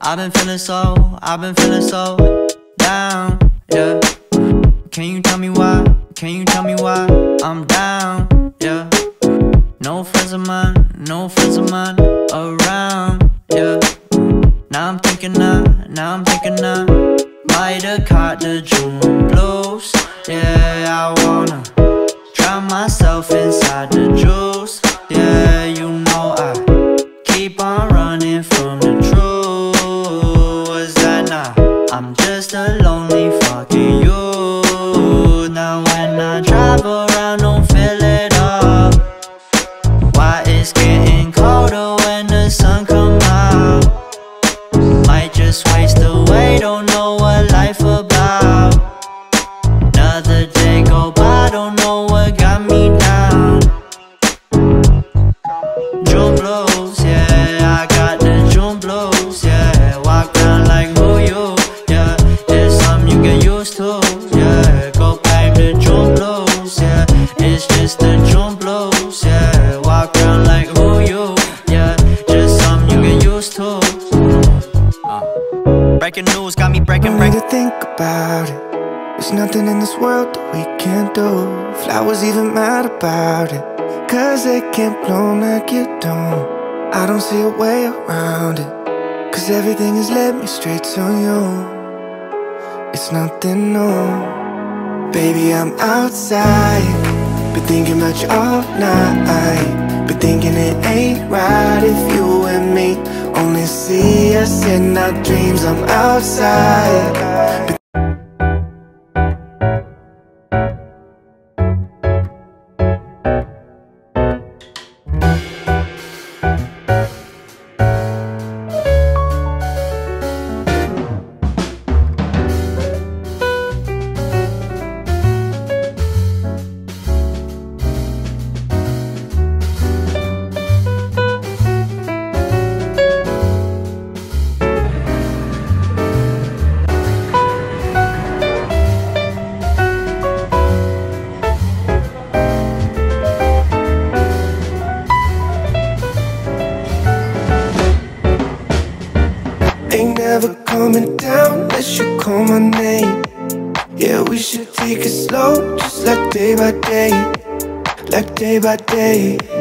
I've been feeling so down, yeah. Can you tell me why? Can you tell me why I'm down, yeah? No friends of mine around, yeah. Now I'm thinking I might have caught the June blues. Yeah, I wanna drown myself inside the juice. Yeah, you know I keep on running from the truth. Was that not? I'm just a lonely fucking you. Now when I drive around, don't feel it up. Why it's getting colder when the sun come out? Might just waste away, don't know what life about. Another day go by, don't know what got me down. June blues, yeah, I got the June blues, yeah. Walk around like who you, yeah. It's something you get used to, yeah. Go back to June blues, yeah. It's just the June blues, yeah. Walk around like who you, yeah. Just something you get used to. Breaking news got me breaking. Don't need to think about it. There's nothing in this world that we can't do. Flowers even mad about it, cause they can't bloom like you don't. I don't see a way around it, cause everything has led me straight to you. It's nothing new. Baby, I'm outside, been thinking about you all night. Been thinking it ain't right if you and me only see us in our dreams. I'm outside. Ain't never coming down unless you call my name. Yeah, we should take it slow, just like day by day, like day by day.